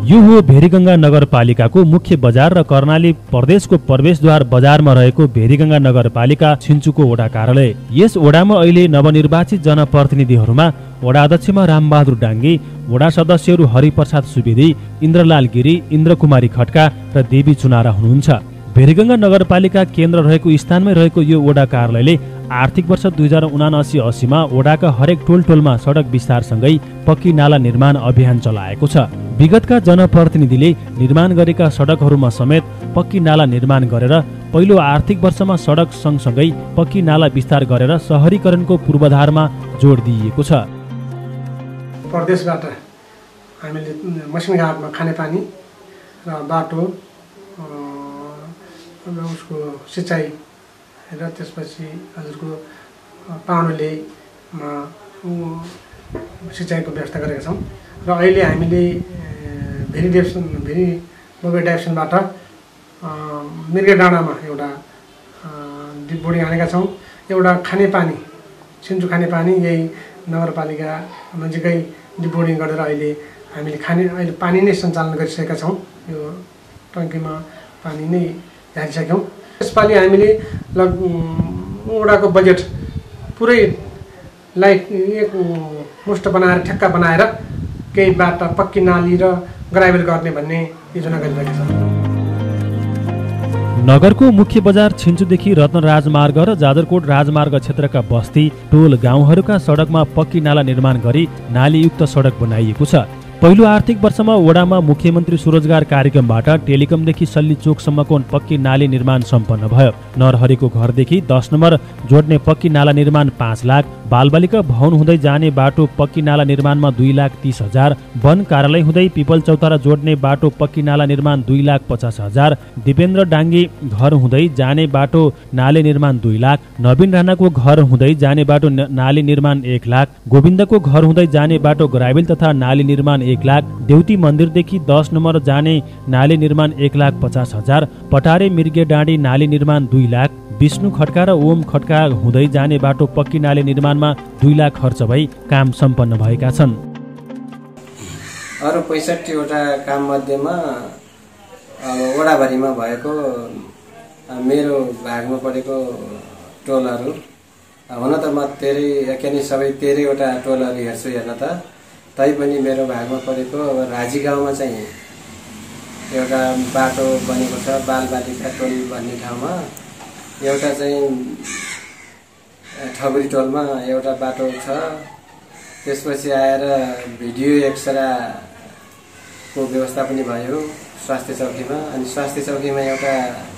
यो हो भेरीगङ्गा नगरपालिकाको मुख्य बजार र कर्णाली प्रदेशको प्रवेशद्वार बजारमा रहेको भेरीगङ्गा नगरपालिका छिन्चुको वडा कार्यालय। यस वडामा अहिले नवनिर्वाचित जनप्रतिनिधिहरूमा वडा अध्यक्षमा रामबहादुर डाङ्गी, वडा सदस्यहरू हरिप्रसाद सुवेदी, इन्द्रलाल गिरी, इन्द्रकुमारी खड्का र देवी चुनारा हुनुहुन्छ। भेरीगङ्गा नगरपालिका केन्द्र रहेको स्थानमै रहेको यो वडा कार्यालयले आर्थिक वर्ष 2079-80मा वडाका हरेक टोलमा सडक विस्तारसँगै पक्की नाला निर्माण अभियान चलाएको छ। विगतका जनप्रतिनिधिले निर्माण गरेका सडकहरूमा समेत पक्की नाला निर्माण गरेर पहिलो आर्थिक वर्षमा सडक सँगसँगै पक्की नाला विस्तार गरेर सहरीकरणको पूर्वाधारमा जोड दिइएको छ। प्रदेशबाट हामीले मसिनघाटमा खानेपानी र बाटो र उसको सिँचाइ र त्यसपछि हजुरको पाउनुलेमा सिँचाइको व्यवस्था गरेका छौँ। र अहिले हामीले भेरी बगै डाइरेक्सनबाट मिर्गे डाँडामा एउटा डिप बोर्डिङ हानेका छौँ। एउटा खानेपानी छिन्चु खानेपानी यही नगरपालिका नजिकै डिप बोर्डिङ गरेर अहिले हामीले पानी नै सञ्चालन गरिसकेका छौँ। यो टङ्कीमा पानी नै झारिसक्यौँ। यसपालि हामीले वडाको बजेट पुरैलाई एक मुष्ट बनाएर ठेक्का बनाएर केही बाटा पक्की नाली र ग्राभेल गर्ने भन्ने योजना गरिरहेका छौँ। नगरको मुख्य बजार छिन्चुदेखि रत्न राजमार्ग र जाजरकोट राजमार्ग क्षेत्रका बस्ती टोल गाउँहरूका सडकमा पक्की नाला निर्माण गरी नालीयुक्त सडक बनाइएको छ। पहिलो आर्थिक वर्षमा वडामा मुख्यमन्त्री स्वरोजगार कार्यक्रमबाट टेलिकमदेखि सल्ली चोकसम्मको पक्की नाली निर्माण सम्पन्न भयो। नरहरीको घरदेखि 10 नम्बर जोड्ने पक्की नाला निर्माण 5 लाख, बालबालिका भवन हुँदै जाने बाटो पक्की नाला निर्माणमा 2,30,000, वन कार्यालय हुँदै पिपल चौतारा जोड्ने बाटो पक्की नाला निर्माण 2,50,000, दिपेन्द्र डाङ्गी घर हुँदै जाने बाटो नाले निर्माण 2 लाख, नवीन राणाको घर हुँदै जाने बाटो नाली निर्माण 1 लाख, गोविन्दको घर हुँदै जाने बाटो ग्राभेल तथा नाली निर्माण 1 लाख, देउती मन्दिरदेखि 10 नम्बर जाने नाली निर्माण 1,50,000, पटारे मिर्गे डाँडी नाली निर्माण 2 लाख, विष्णु खड्का र ओम खड्का हुँदै जाने बाटो पक्की नाली निर्माणमा 2 लाख खर्च भई काम सम्पन्न भएका छन्। अरू 65 वटा काम मध्येमा वडाभरिमा भएको मेरो भागमा परेको टोलहरू हुन त म सबै 13 वटा टोलहरू हेर्छु हेर्न त, तैपनि मेरो भागमा परेको राजी गाउँमा चाहिँ एउटा बाटो बनेको छ। बालबालिका टोल भन्ने ठाउँमा एउटा चाहिँ ठगुरी टोलमा एउटा बाटो छ। त्यसपछि आएर भिडियो एक्सराको व्यवस्था पनि भयो स्वास्थ्य चौकीमा। अनि स्वास्थ्य चौकीमा एउटा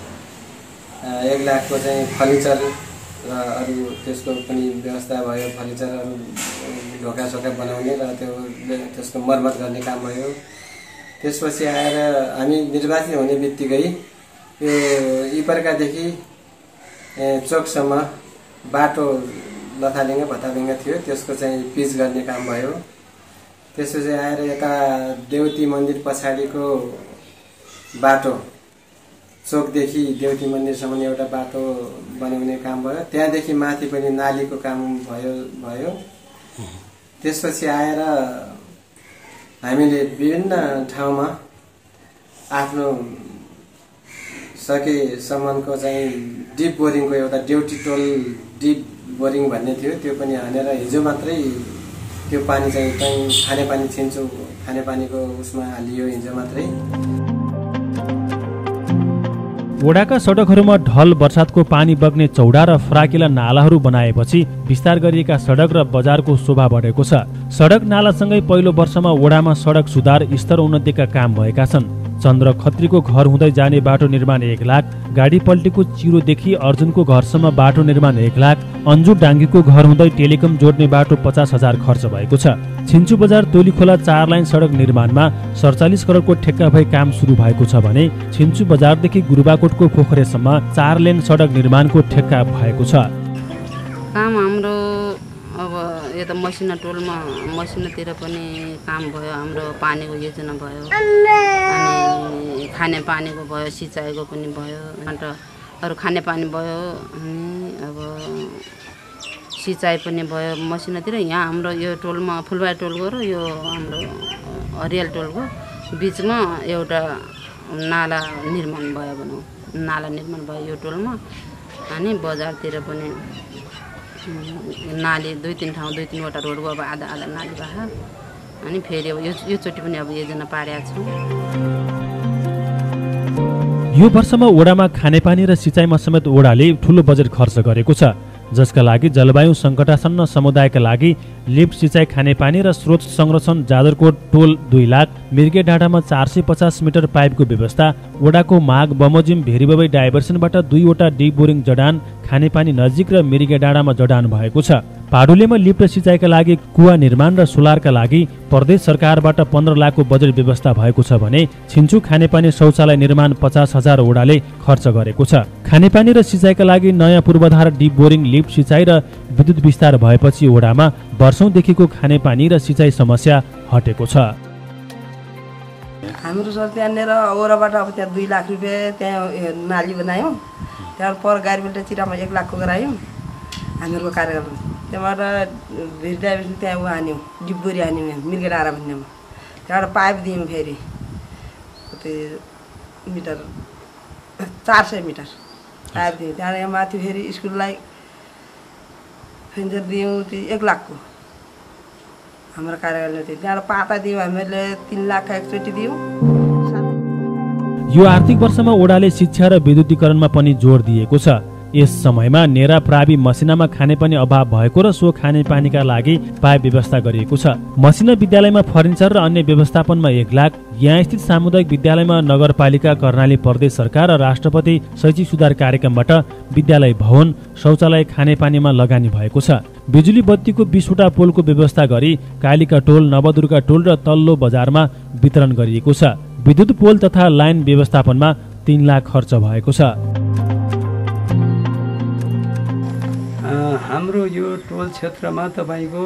1 लाखको चाहिँ फर्निचर र अरू त्यसको पनि व्यवस्था भयो। फर्निचरहरू ढोकासोका बनाउने र त्यसको मर्मत गर्ने काम भयो। त्यसपछि आएर हामी निर्वाचित हुने बित्तिकै यो इपर्कादेखि चोकसम्म बाटो लथालिङ्ग भत्तालिङ्ग थियो, त्यसको चाहिँ पिच गर्ने काम भयो। त्यसपछि आएर यता देउती मन्दिर पछाडिको बाटो चोकदेखि देउती मन्दिरसम्म एउटा बाटो बनाउने काम भयो। त्यहाँदेखि माथि पनि नालीको काम भयो। त्यसपछि आएर हामीले विभिन्न ठाउँमा आफ्नो सकेसम्मको चाहिँ डिप बोरिङको एउटा ड्युटी टोल डिप बोरिङ भन्ने थियो, त्यो पनि हानेर हिजो मात्रै त्यो पानी चाहिँ खानेपानी छिन्चु खानेपानीको उसमा हालियो हिजो मात्रै। वडाका सडकहरूमा ढल वर्षातको पानी बग्ने चौडा र फराकिला नालाहरू बनाएपछि विस्तार गरिएका सडक र बजारको शोभा बढेको छ। सडक नालासँगै पहिलो वर्षमा वडामा सडक सुधार स्तर उन्नतिका काम भएका छन्। चन्द्र खत्रीको घर हुँदै जाने बाटो निर्माण 1 लाख, गाडी पल्टीको चिरोदेखि अर्जुनको घरसम्म बाटो निर्माण 1 लाख, अन्जु डाङ्गीको घर हुँदै टेलिकम जोड्ने बाटो 50,000 खर्च भएको छ। छिन्चु बजार तोलीखोला 4 लाइन सडक निर्माणमा 47 करोडको ठेक्का भई काम सुरु भएको छ भने छिन्चु बजारदेखि गुरुबाकोटको पोखरेसम्म 4 लेन सडक निर्माणको ठेक्का भएको छ। काम हाम्रो अब यता मसिना टोलमा मसिनातिर पनि काम भयो। हाम्रो पानीको योजना भयो, अनि खाने पानीको भयो, सिँचाइको पनि भयो, अन्त अरू खाने पानी भयो, अनि अब सिँचाइ पनि भयो मसिनातिर। यहाँ हाम्रो यो टोलमा फुलबारी टोलको र यो हाम्रो हरियाल टोलको बिचमा एउटा नाला निर्माण भयो भनौँ, नाला निर्माण भयो यो टोलमा। अनि बजारतिर पनि नाली 2-3 ठाउँ 2-3वटा रोडको अब आधा आधा नाली भयो। अनि फेरि अब योचोटि पनि अब योजना पारेका छौँ। यो वर्षमा ओडामा खानेपानी र सिँचाइमा समेत ओडाले ठूलो बजेट खर्च गरेको छ, जसका लागि जलवायु सङ्कटासन्न समुदायका लागि लिफ्ट सिँचाइ खानेपानी र स्रोत संरक्षण जाजरकोट टोल 2 लाख, मिर्गे डाँडामा 450 मिटर पाइपको व्यवस्था, ओडाको माग बमोजिम भेरीबबै डाइभर्सनबाट 2वटा डिप बोरिङ जडान खानेपानी नजिक र मिर्गे डाँडामा जडान भएको छ। पाडुलेमा लिफ्ट सिँचाइका लागि कुवा निर्माण र सोलरका लागि प्रदेश सरकारबाट 15 लाखको बजेट व्यवस्था भएको छ भने छिन्चु खानेपानी शौचालय निर्माण 50,000 ओडाले खर्च गरेको छ। खानेपानी र सिँचाइका लागि नयाँ पूर्वाधार डिप बोरिङ लिफ्ट सिँचाइ र विद्युत विस्तार भएपछि ओडामा वर्षौंदेखिको खानेपानी र सिँचाइ समस्या हटेको छ। हाम्रो सर त्यहाँनिर ओराबाट अब त्यहाँ 2 लाख रुपियाँ त्यहाँ नाली बनायौँ। त्यहाँ पर गाडीबाट चिरामा 1 लाखको गरायौँ हामीहरूको कार्यक्रम। त्यहाँबाट भिरडाइभर्सन त्यहाँ हान्यौँ, डिब्बोरी हान्यौँ मिर्गे डाँडा भन्नेमा। त्यहाँबाट पाइप दियौँ फेरि कति मिटर 400 मिटर पाइप दियौँ। त्यहाँबाट माथि फेरि स्कुललाई फेन्जर दियौँ 1 लाखको हाम्रो कार्यकालमा थियो। त्यहाँबाट पाटा दियौँ हामीले 3 लाख एकचोटि दियौँ। यो आर्थिक वर्षमा ओडाले शिक्षा र विद्युतीकरणमा पनि जोड दिएको छ। यस समयमा नेरा प्रावि मसिनामा खानेपानी अभाव भएको र सो खानेपानीका लागि पाइप व्यवस्था गरिएको छ। मसिना विद्यालयमा फर्निचर र अन्य व्यवस्थापनमा 1 लाख, यहाँ स्थित सामुदायिक विद्यालयमा नगरपालिका, कर्णाली प्रदेश सरकार र राष्ट्रपति शैक्षिक सुधार कार्यक्रमबाट विद्यालय भवन, शौचालय, खानेपानीमा लगानी भएको छ। बिजुली बत्तीको 20वटा पोलको व्यवस्था गरी कालिका टोल, नवदुर्गा टोल र तल्लो बजारमा वितरण गरिएको छ। विद्युत पोल तथा लाइन व्यवस्थापनमा 3 लाख खर्च भएको छ। हाम्रो यो टोल क्षेत्रमा तपाईँको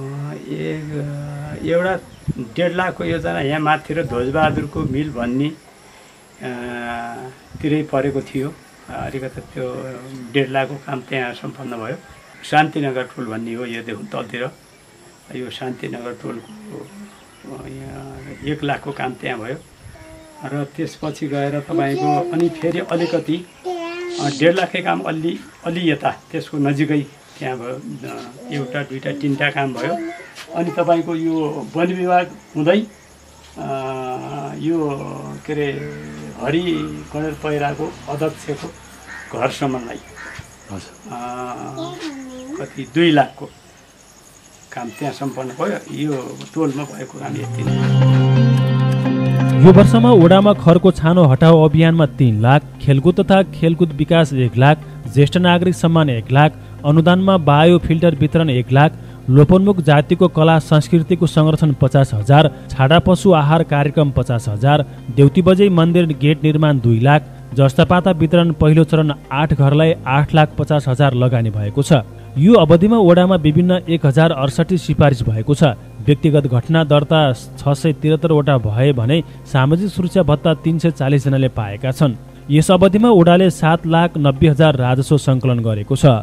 एउटा 1.5 लाखको योजना यहाँ माथि र ध्वजबहादुरको मिल भन्ने तिरै परेको थियो। अलिकति त्यो 1.5 लाखको काम त्यहाँ सम्पन्न भयो। शान्तिनगर टोल भन्ने हो यो देखौँ तलतिर। यो शान्तिनगर टोलको 1 लाखको काम त्यहाँ भयो र त्यसपछि गएर तपाईँको अनि फेरि अलिकति 1.5 लाखकै काम अलि यता त्यसको नजिकै त्यहाँ भयो। 1, 2, 3 काम भयो। अनि तपाईँको यो वन विभाग हुँदै यो के अरे हरि गणेश पहिराको अध्यक्षको घरसम्मलाई कति 2 लाखको काम त्यहाँ सम्पन्न भयो। यो टोलमा भएको काम यति नै। यो वर्षमा ओडामा खरको छानो हटाओ अभियानमा 3 लाख, खेलकुद तथा खेलकुद विकास 1 लाख, ज्येष्ठ नागरिक सम्मान 1 लाख, अनुदानमा बायो फिल्टर वितरण 1 लाख, लोपोन्मुख जातिको कला संस्कृतिको संरक्षण 50,000, छाडा पशु आहार कार्यक्रम 50,000, देउती बजै मन्दिर गेट निर्माण 2 लाख, जस्तापाता वितरण पहिलो चरण 8 घरलाई 8,50,000 लगानी भएको छ। यो अवधिमा ओडामा विभिन्न 1068 सिफारिस भएको छ। व्यक्तिगत घटना दर्ता 673 वटा भए भने सामाजिक सुरक्षा भत्ता 340 जनाले पाएका छन्। यस अवधिमा ओडाले 7,90,000 राजस्व सङ्कलन गरेको छ।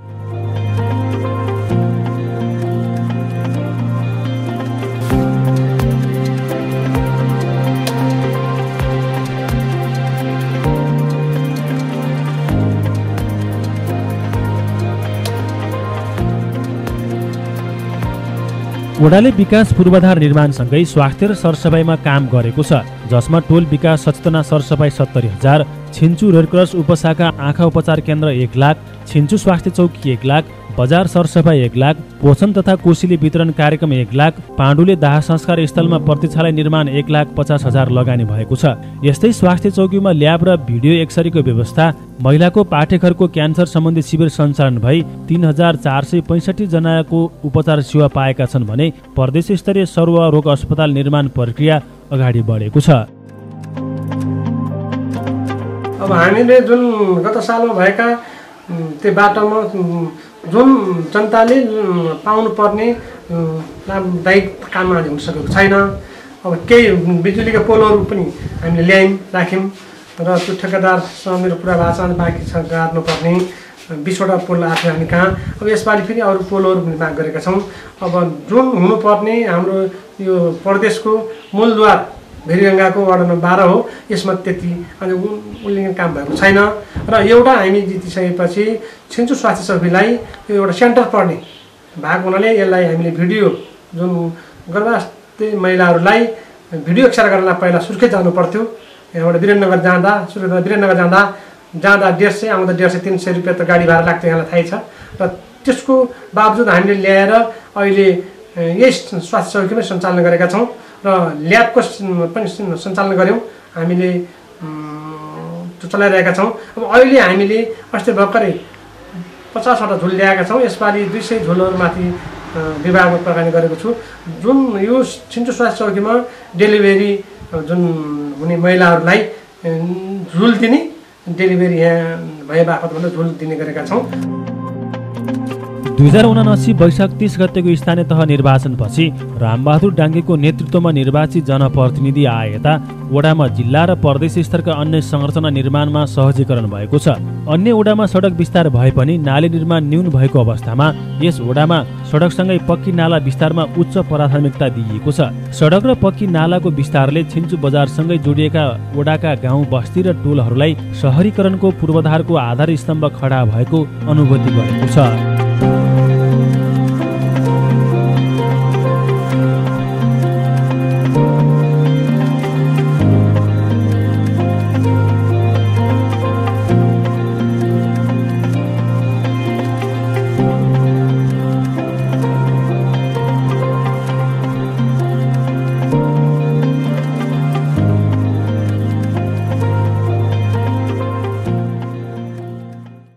ओडाले विकास पूर्वाधार निर्माणसँगै स्वास्थ्य र सरसफाइमा काम गरेको छ, जसमा टोल विकास सचेतना सरसफाइ 70,000, छिन्चु रेडक्रस उपशाखा आँखा उपचार केन्द्र 1 लाख, छिन्चु स्वास्थ्य चौकी 1 लाख, बजार सरसफाइ 1 लाख, पोषण तथा कोसिली वितरण कार्यक्रम 1 लाख, पाण्डुले दाह संस्कार स्थलमा प्रतीक्षालय निर्माण 1,50,000 लगानी भएको छ। यस्तै स्वास्थ्य चौकीमा ल्याब र भिडियो एक्सरेको व्यवस्था, महिलाको पाठेघरको क्यान्सर सम्बन्धी शिविर सञ्चालन भई 3,465 जनाको उपचार सेवा पाएका छन् भने प्रदेश स्तरीय सरुवा रोग अस्पताल निर्माण प्रक्रिया अगाडि बढेको छ। अब हामीले जुन गत सालमा भएका त्यो बाटोमा जुन जनताले पाउनुपर्ने लाभदायक काम अहिले हुन सकेको छैन। अब केही बिजुलीका पोलहरू पनि हामीले ल्यायौँ राख्यौँ र त्यो ठेकेदारसँग मेरो कुरा भएको छ, बाँकी छ गाड्नुपर्ने 20वटा पोल आएको हामी कहाँ। अब यसपालि फेरि अरू पोलहरू पनि माग गरेका छौँ। अब जुन हुनुपर्ने हाम्रो यो प्रदेशको मूलद्वार भेरीगङ्गाको वार्ड नम्बर 12 हो, यसमा त्यति अनि उल्लेखन काम भएको छैन। र एउटा हामी जितिसकेपछि छिन्चु स्वास्थ्य चौकीलाई यो एउटा सेन्टर पर्ने भएको हुनाले यसलाई हामीले भिडियो जुन गर्भावस्थी महिलाहरूलाई भिडियो एक्सरे गर्न पहिला सुर्खेत जानु पर्थ्यो। यहाँबाट वीरेन्द्रनगर जाँदा सुर्खेतबाट वीरेन्द्रनगर जाँदा 150 आउँदा 150 300 रुपियाँ त गाडी भाडा लाग्थ्यो, यहाँलाई थाहै छ। र त्यसको बावजुद हामीले ल्याएर अहिले यही स्वास्थ्य चौकीमै सञ्चालन गरेका छौँ र ल्याबको पनि सञ्चालन गऱ्यौँ, हामीले चलाइरहेका छौँ। अब अहिले हामीले अस्ति भर्खरै 50वटा झुल ल्याएका छौँ। यसपालि 200 झुलहरूमाथि विभागमा प्रदान गरेको छु। जुन यो छिन्चु स्वास्थ्य चौकीमा डेलिभरी जुन हुने महिलाहरूलाई झुल दिने, डेलिभरी यहाँ भए बापतबाट झुल दिने गरेका छौँ। 2079 वैशाख 30 गतेको स्थानीय तह निर्वाचनपछि रामबहादुर डाङ्गेको नेतृत्वमा निर्वाचित जनप्रतिनिधि आए यता वडामा जिल्ला र प्रदेश स्तरका अन्य संरचना निर्माणमा सहजीकरण भएको छ। अन्य वडामा सडक विस्तार भए पनि नाली निर्माण न्यून भएको अवस्थामा यस वडामा सडकसँगै पक्की नाला विस्तारमा उच्च प्राथमिकता दिइएको छ। सडक र पक्की नालाको विस्तारले छिन्चु बजारसँगै जोडिएका वडाका गाउँ बस्ती र टोलहरूलाई सहरीकरणको पूर्वाधारको आधार स्तम्भ खडा भएको अनुभूति गरेको छ।